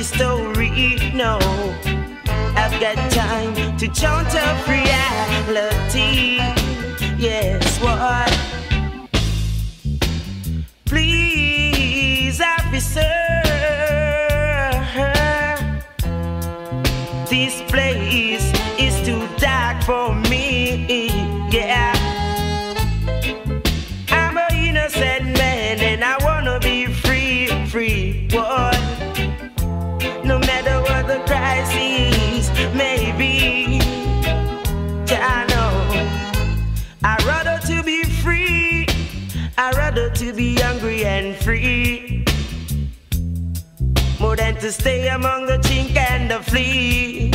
fancy story. No, I've got time to chant of reality. Yes, what? Please, officer, this place is too dark for me. Yeah, I'm an innocent man and I wanna be free, free. What? No matter what the crisis may be, I know I'd rather to be free. I'd rather to be hungry and free, more than to stay among the chink and the flea.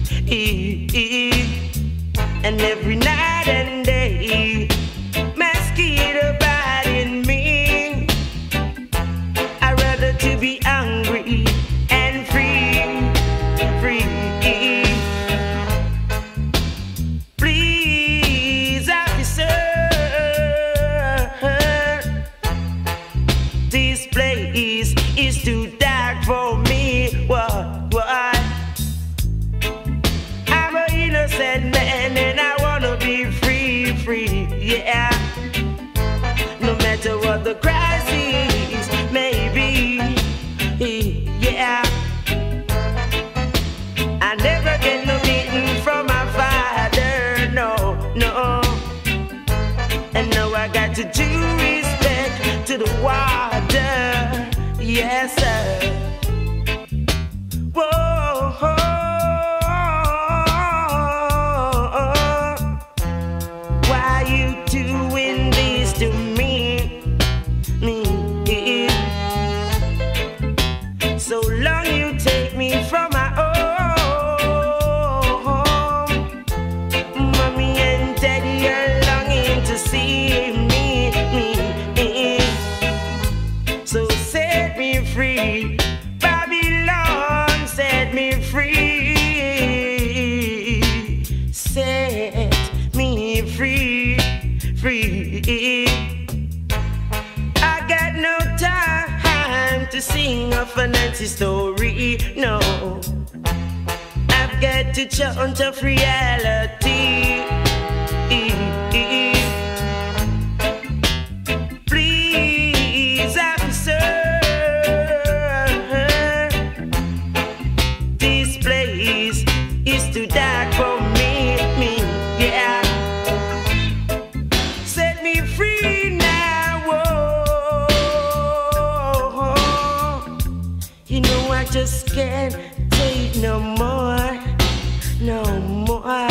And every night and day, mosquito biting me. I'd rather to be hungry and free, free. Please, officer, this place is too dark for me. What? I'm an innocent man and I wanna be free, free. Yeah, no matter what the crisis may be. Yeah, I never get no beating from my father. No, no. And now I got to do respect to the water. Yes, sir. Whoa. Why you doing this to me? So long you take me from my home. Mommy and daddy are longing to see me. So set me free, Babylon, set me free. Set me free, free. I got no time to sing a fancy story. No, I've got to chant of reality. Please, officer, this place is too dark for me. Yeah, set me free now. Whoa. You know I just can't take no more, no more.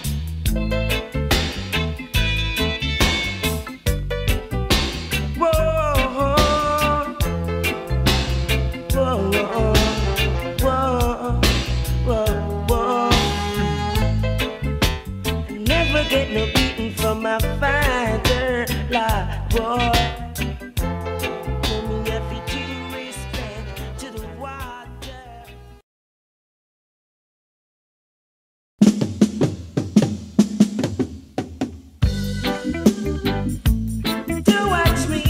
Get no beating from my father, like boy. Me have to do respect to the water. To watch me,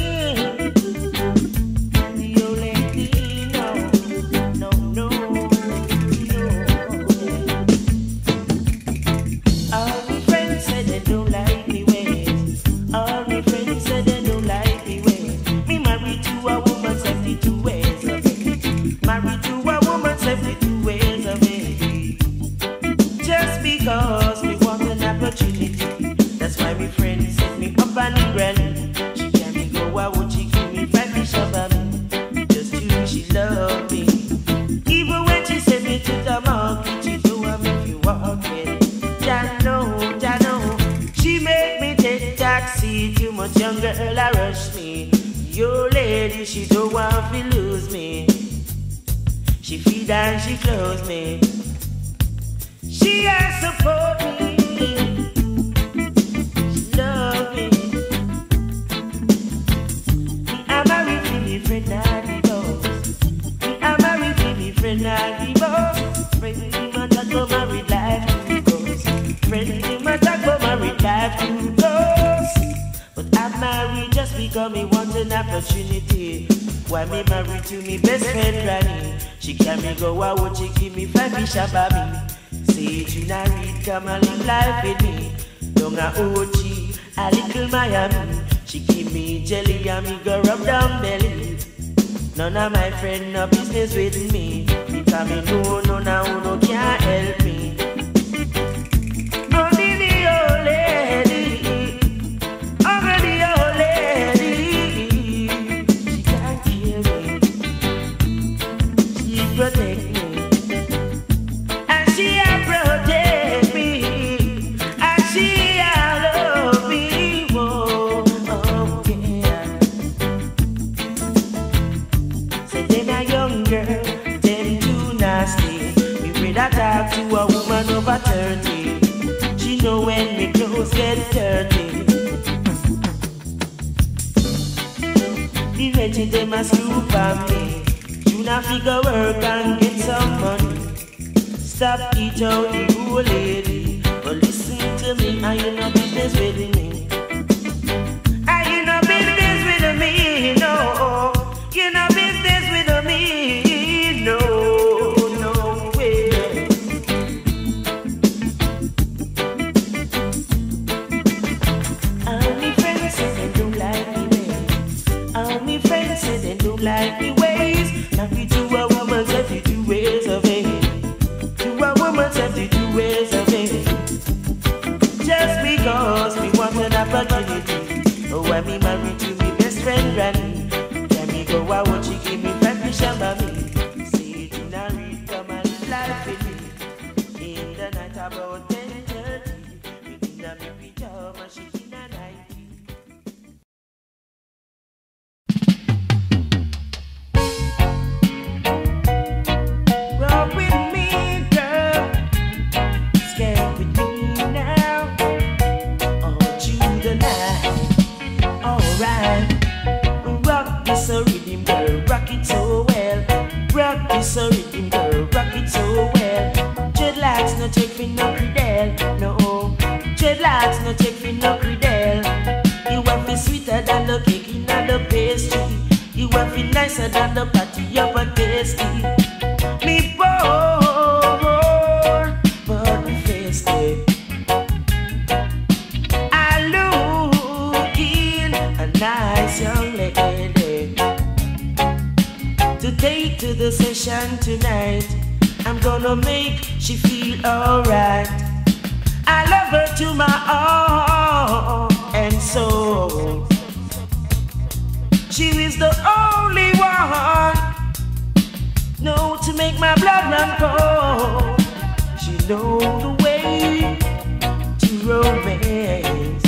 you let me know, no. All my friends said they don't like me ways. All my friends said they don't like me ways. Me married to a woman, 72 ways of it. Married to a woman, 72 ways of it. Just because we want an opportunity. That's why my friend set me up on the ground. She can me go out, she give me 5 fish of me. Just to she love me. Even when she sent me to the market, she do if you walk in. I know. She make me take taxi. Too much young girl, I rush me. Your lady, she don't want to lose me. She feed and she clothes me. She has support me. She love me. I'm married to me friend and divorce. I'm married to me friend and divorce. Friend him and that go married life to go. Friend him and that go married life to go. But I'm married just because me want an opportunity. Why me married to me best friend Granny? She carry me go out, she give me 5 fish about me. Say you not read, come and live life with me. Don't a OG, a little Miami. She give me jelly and me go rub down belly. None of my friend no business with me. Because me know none of who no can't help me. Only the old lady, only the old lady. She can't kill me, she protect me, and she a protect me, and she a love me. Oh, oh yeah. Say them a young girl, them too nasty. Me rather talk to a woman over 30. She know when me clothes get dirty. The wretched them a screw for me. You not figure work and get some money. Stop eat out the old lady. But listen to me, and you no business with me. And you no business with me, no. You no business with me, no, no way. All my friends say they don't like me ways. All my friends say they don't like me ways. Now we do a woman's 72 ways of it. Do a woman's 72 ways of it. Just because we want an opportunity. Oh, I me married to me best friend Granny. Can me go out, she give me 5 fish about me. Say it in a read, come and life with me. In the night about 10:30, we in a big pajama, she in a nightie. Roll with me, girl. Scared with me now. All through the night. Alright. Rock this a rhythm, girl. Rock it so well. Rock this a rhythm, girl. Rock it so well. Dreadlocks no take for no credel. No. Dreadlocks no take for no credel. You want me sweeter than the cake in the pastry. You want me nicer than the patty of a tasty. Me poor, but me tasty. I look in a nice young lady to take to the session tonight. I'm gonna make she feel alright. I love her to my heart and soul. She is the only one, know to make my blood run cold. She know the way to romance.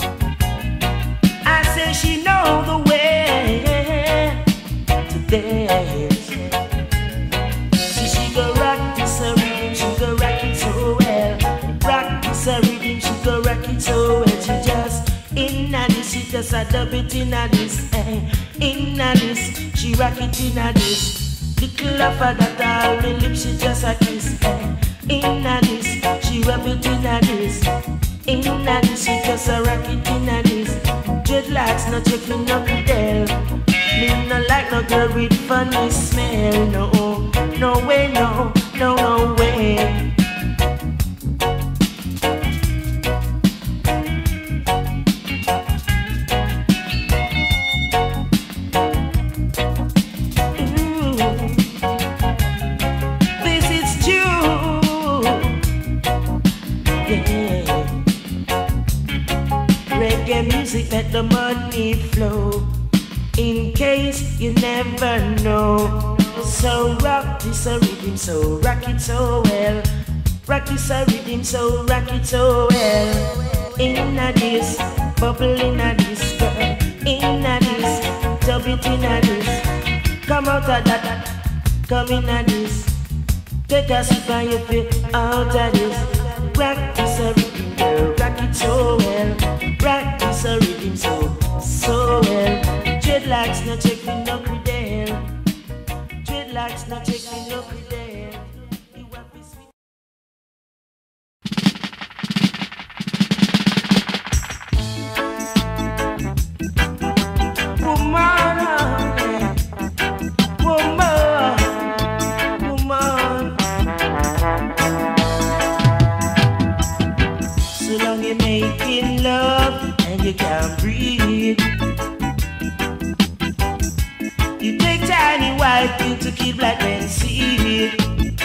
I say she know the way to dance. See she go rock this a rhythm, she go rock it so well. Rock this a rhythm, she go rock it so well. She just in a this, she just a dub it in a this. In a this, she rock it in a this. Little of her that all me lips, she just a kiss. In a this, she rub it in a this. In a this, she just a rock it in a this. Dreadlocks no check me no credel. Me no like no girl with funny smell. No, no way, no, no, no way. Music let the money flow, in case you never know. So rock this a rhythm, so rock it so well. Rock this a rhythm, so rock it so well. In a this, bubble in a this, girl. In a this, dub it in a this. Come out of that, come in a this. Take a sip and you feel out of this. Rock this a rhythm, girl, rock it so well. Rock this a rhythm so well. Dreadlocks no check me no credel. Dreadlocks no check me no credel. You want me sweet. Woman, you can't breathe. You take tiny white pill to kill black men see it.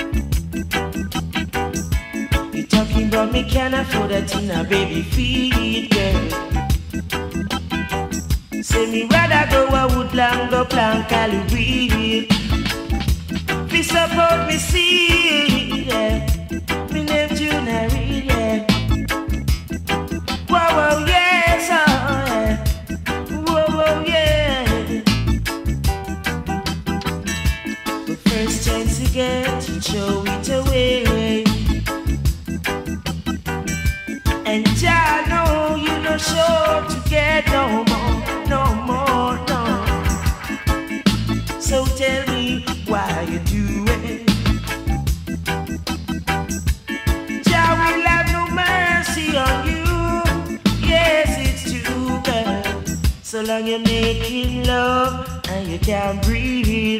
You talking about me can't afford that in a baby feed, girl. Say me rather go a woodland, go plant Cali weed. Me support me see, yeah. Me name Junior, yeah. Whoa, whoa, yes, oh, yeah. Whoa, whoa, yeah. The first chance you get, throw it away. And Jah know you no sure to get no more, no more, no. So tell me why you do it. Jah will have no mercy on you. Yes, it's true, girl. So long you're making love and you can't breathe.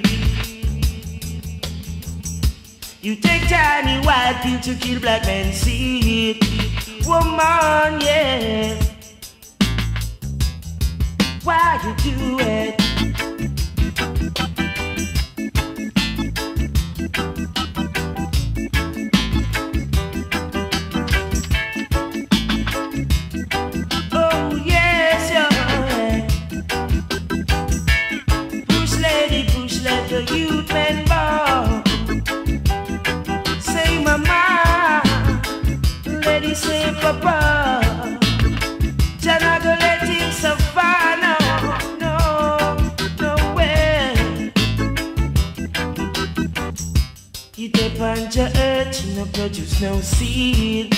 You take tiny white pill to kill black men see it. Woman, yeah. Why you do it? Oh yes, yeah. Push lady, push let the youth men ball. Say mama, lady say papa. Jah not go let him suffer, no, no, no way. You depend your earth, you no produce no seed.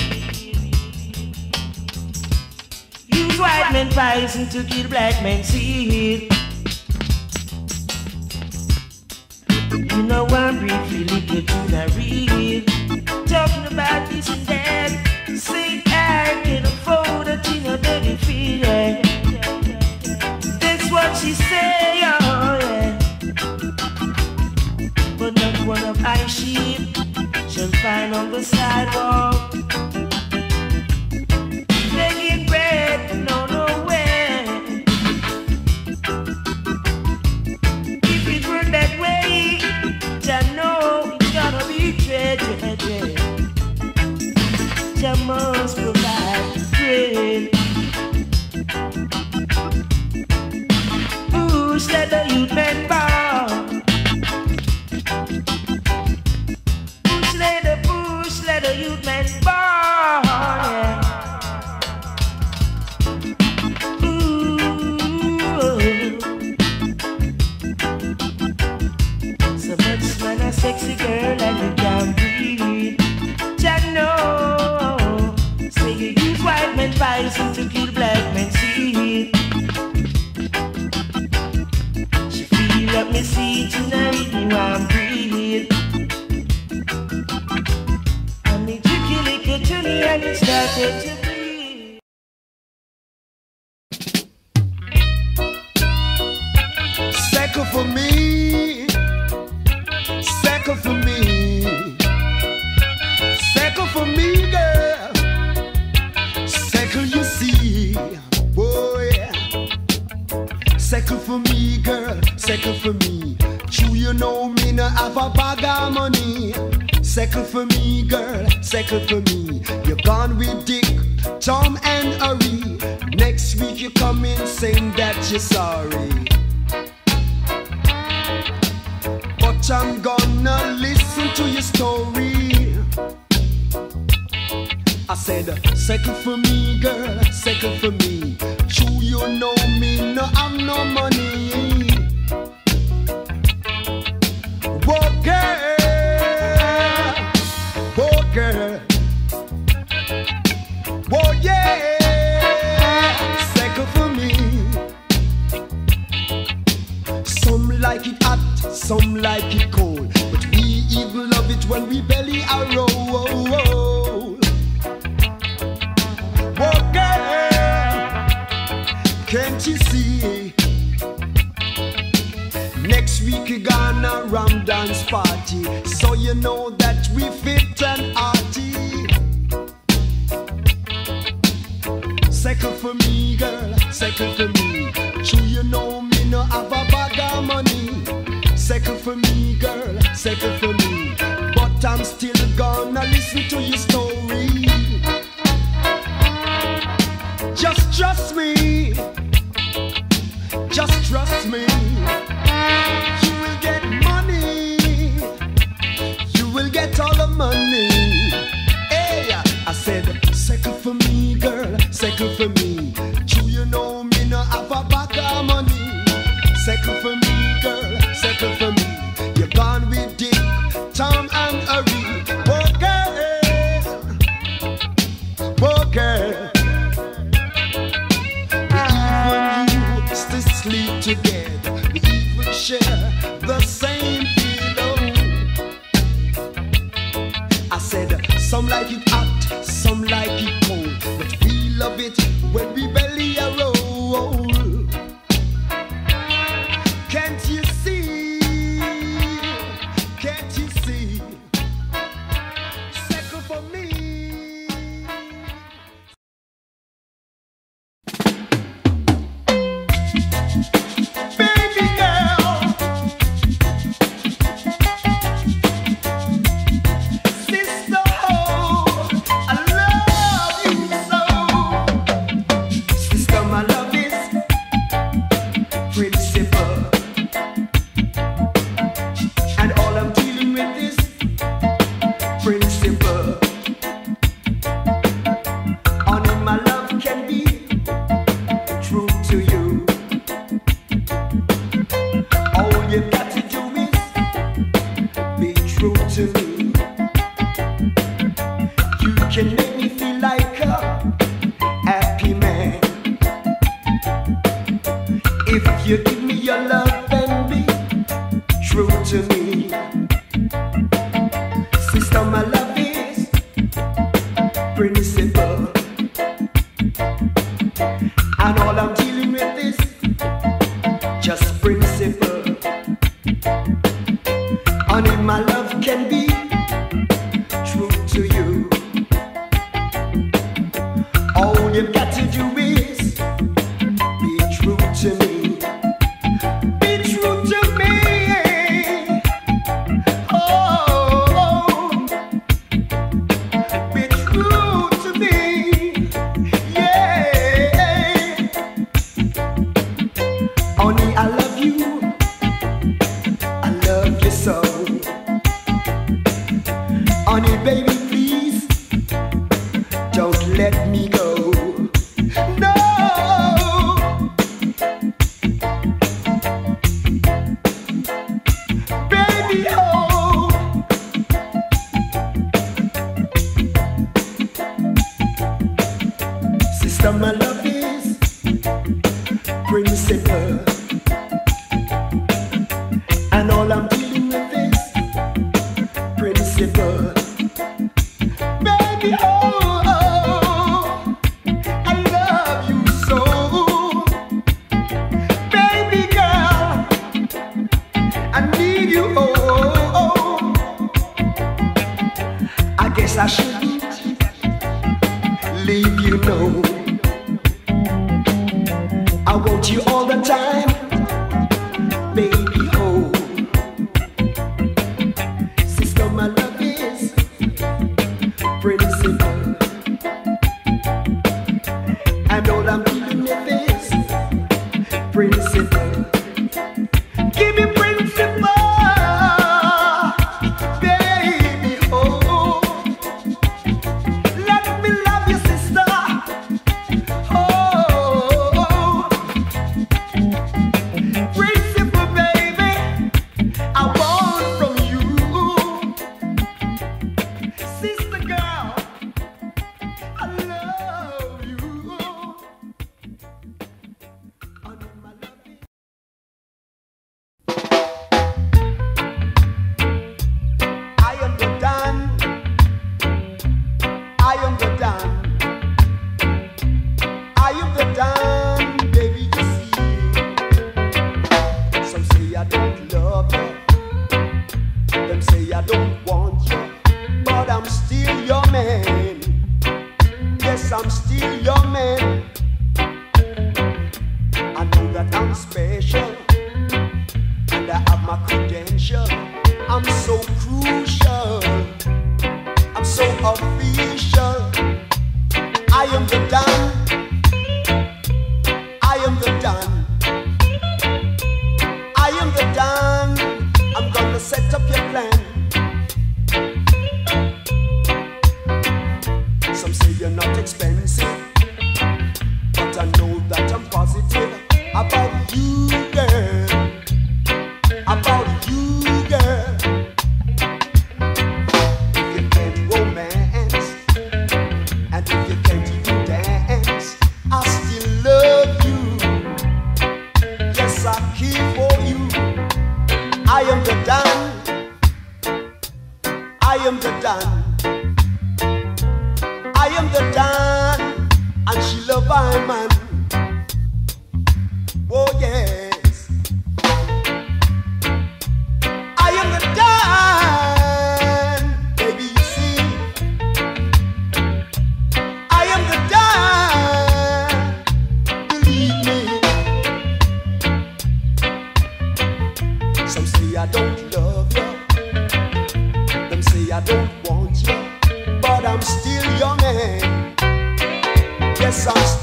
Use white men poison to kill black men seed. You know one briefly little to the read. Talking about this and that. Say I can afford a tin of dirty feet, yeah. That's what she say, oh yeah. But not one of I sheep shall find on the sidewalk begging bread, no, no way. If it were that way, Jah know it's gonna be dread, dread, dread. Jah must provide bread. Push let the youth men ball. Push let the youth men ball, yeah. Ooh. So much man a sexy girl and you can't breathe. Jah know. Say you use white men poison to kill black men seed. She feel up me seed tonight, me want breathe. And me tricky little to me and it started to bleed. Second for me, second for me, second for me, girl. Second, you see, oh yeah. Second for me, girl. Second for me. True, you know me no have a bag of money. Second for me, girl. Second for me. You're gone with Dick, Tom, and Harry. Next week you come in saying that you're sorry. But I'm gonna listen to your story. I said, second for me, girl, second for me. True, you know me, no have no money. Whoa, girl, whoa, yeah, second for me. Some like it hot, some like it cold, but we even love it when we belly a roll. Whoa, girl, can't you see? Next week we gonna ram dance party, so you know that we fit and hearty. Second for me, girl, second for me. True, you know me no have a bag of money. Second for me, girl, second for me. But I'm still gonna listen to your story. Just trust me. Just trust me. You will get money. You will get all the money. Hey, I said, second for me, girl, second for me. True, you know me no have a bag of money. Second for me, girl, second for me. You're gone with Dick, Tom and Harry. Oh girl, oh girl. Sleep together, we even share the same pillow. I said, some like it hot, some like it cold, but we love it when we belly a roll. Can't you see? Can't you see? Second for me.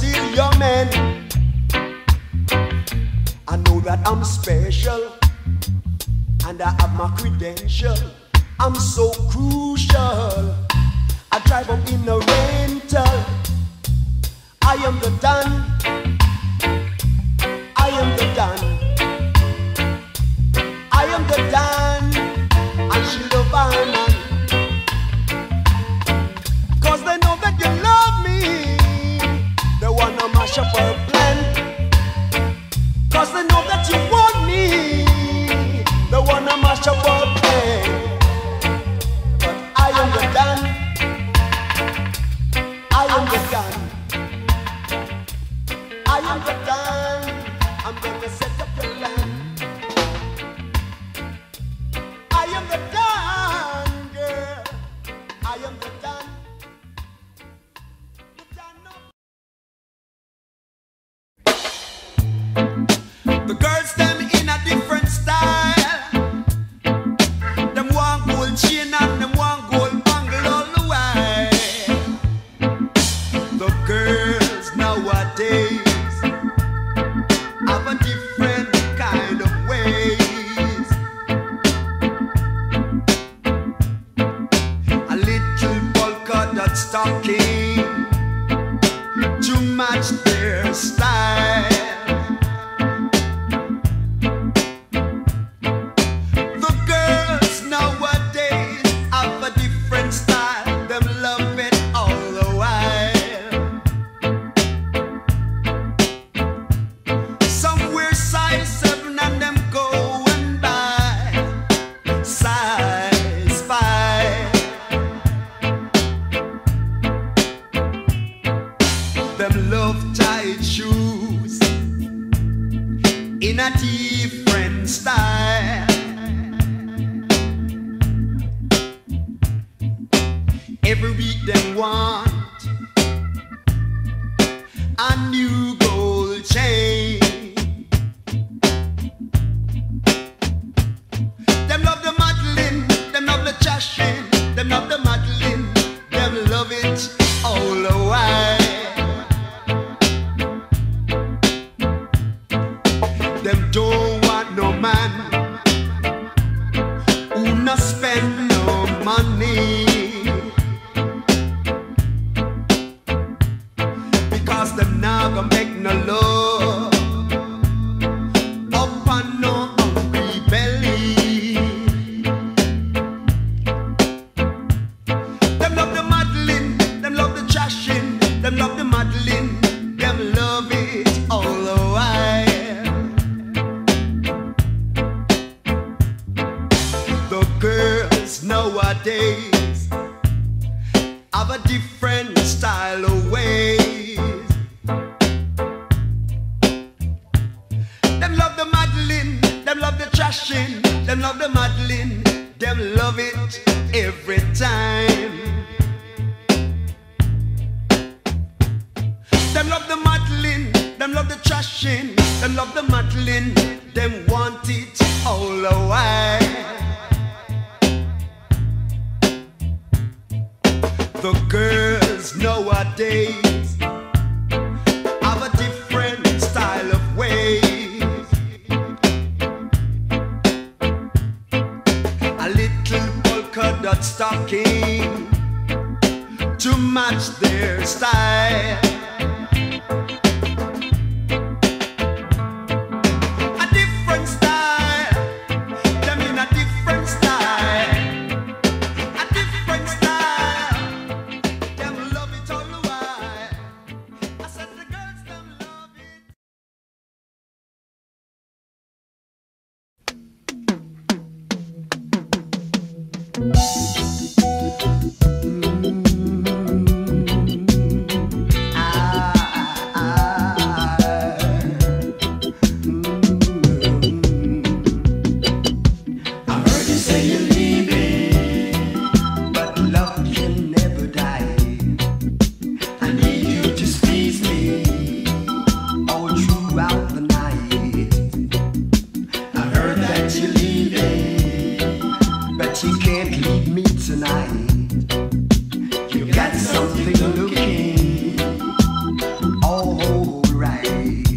still your man. I know that I'm special, and I have my credential. I'm so crucial. I drive up in a rental. I am the Don. I am the Don. I am the Don. And she love Arman. 'Cause they know that you love me. They wanna mash up our plan. 'Cause they know that you want me. They wanna mash up our plan. But I am the Don. I am the Don. I am the Don. I'm gonna set up your plan. I am the Don, girl. I am the Don. The girls them in a different style. Them want gold chain and them want gold bangle all the while. The girls nowadays have a different kind of ways. A little polka dot stocking to match their style. The girls nowadays have a different style. Them love it all the while. Some wear size 7 and them go and buy size 5. Them love tight shoes in a different style. Every week them want a new gold chain. Them love the modeling, them love the trashing, them love the modeling, them love it all the while. Them don't want no man who not spend no money. Because them now gonna make no love up on no hungry belly. Them love the modeling, them love the trashing, them love the modeling, them love it all the while. The girls nowadays have a different style of ways. Them love the modeling, them love the trashing, them love the modeling, them love it every time. Them love the modeling, them love the trashing, them love the modeling, them want it all the while. The girls nowadays have a different style of ways. A little polka dot stocking to match their style. A different style, them in a different style. A different style, them love it all the while. I said the girls them love it. But you can't leave way.